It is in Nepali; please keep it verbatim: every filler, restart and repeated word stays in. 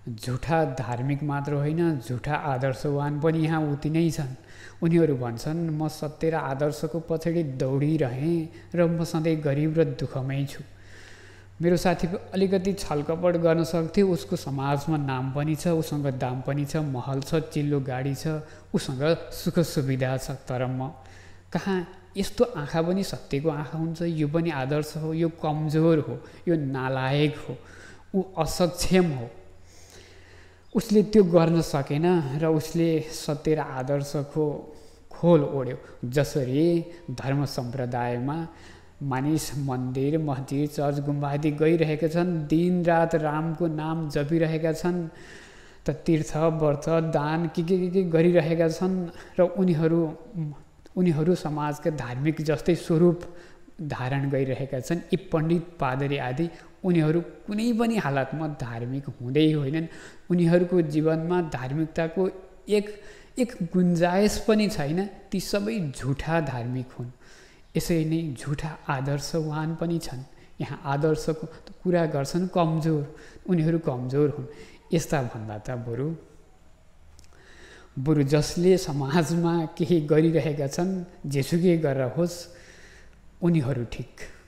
झुठा धार्मिक मात्र होइन, झुठा आदर्शवान पनि यहाँ उति नै छन्। उनीहरू भन्छन्, म सत्य र आदर्शको पछाडि दौडिरहेँ र म सधैँ गरिब र दुःखमै छु। मेरो साथी अलिकति छलकपट गर्न सक्थ्यो, उसको समाजमा नाम पनि छ, उसँग दाम पनि छ, महल छ, चिल्लो गाडी छ, उसँग सुख सुविधा छ। तर म कहाँ यस्तो आँखा पनि सत्यको आँखा हुन्छ? यो पनि आदर्श हो? यो कमजोर हो, यो नालायक हो, ऊ असक्षम हो। उसले त्यो गर्न सकेन र उसले सत्य र आदर्शको खोल ओढ्यो। जसरी धर्म सम्प्रदायमा मानिस मन्दिर मस्जिद चर्च गुम्बा आदि गइरहेका छन्, दिनरात रामको नाम जपिरहेका छन्, त तीर्थ व्रत दान के के के गरिरहेका छन् र उनीहरू उनीहरू समाजका धार्मिक जस्तै स्वरूप धारण गरिरहेका छन्। यी पण्डित पादरी आदि उनीहरू कुनै पनि हालतमा धार्मिक हुँदै होइनन्। उनीहरूको जीवनमा धार्मिकताको एक एक गुन्जाइस पनि छैन। ती सबै झुठा धार्मिक हुन्। यसरी नै झुठा आदर्शवान पनि छन्। यहाँ आदर्शको कुरा गर्छन् कमजोर, उनीहरू कमजोर हुन्। यस्ता भन्दा त बरु बरु जसले समाजमा केही गरिरहेका छन्, जेसुकै गरेर होस्, उनीहरू ठिक।